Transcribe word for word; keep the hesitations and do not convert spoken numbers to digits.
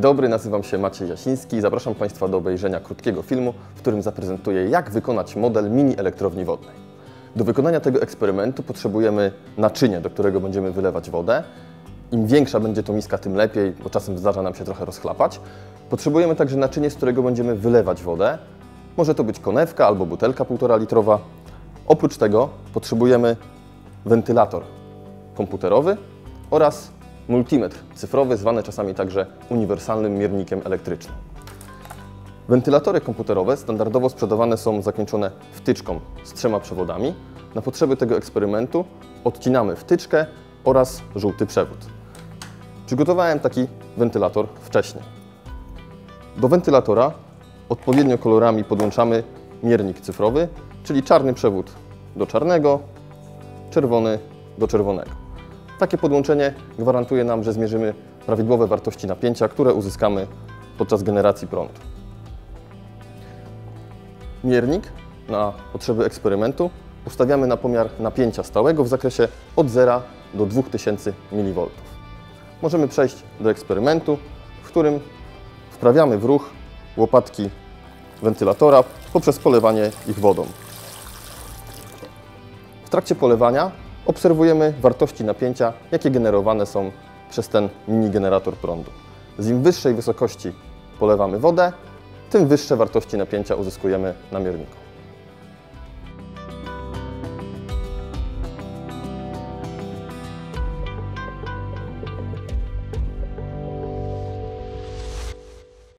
dobry, nazywam się Maciej Jasiński i zapraszam Państwa do obejrzenia krótkiego filmu, w którym zaprezentuję, jak wykonać model mini elektrowni wodnej. Do wykonania tego eksperymentu potrzebujemy naczynia, do którego będziemy wylewać wodę. Im większa będzie to miska, tym lepiej, bo czasem zdarza nam się trochę rozchlapać. Potrzebujemy także naczynie, z którego będziemy wylewać wodę. Może to być konewka albo butelka półtora litrowa. Oprócz tego potrzebujemy wentylator komputerowy oraz multimetr cyfrowy, zwany czasami także uniwersalnym miernikiem elektrycznym. Wentylatory komputerowe standardowo sprzedawane są zakończone wtyczką z trzema przewodami. Na potrzeby tego eksperymentu odcinamy wtyczkę oraz żółty przewód. Przygotowałem taki wentylator wcześniej. Do wentylatora odpowiednio kolorami podłączamy miernik cyfrowy, czyli czarny przewód do czarnego, czerwony do czerwonego. Takie podłączenie gwarantuje nam, że zmierzymy prawidłowe wartości napięcia, które uzyskamy podczas generacji prądu. Miernik na potrzeby eksperymentu ustawiamy na pomiar napięcia stałego w zakresie od zera do dwóch tysięcy miliwoltów. Możemy przejść do eksperymentu, w którym wprawiamy w ruch łopatki wentylatora poprzez polewanie ich wodą. W trakcie polewania obserwujemy wartości napięcia, jakie generowane są przez ten mini generator prądu. Z im wyższej wysokości polewamy wodę, tym wyższe wartości napięcia uzyskujemy na mierniku.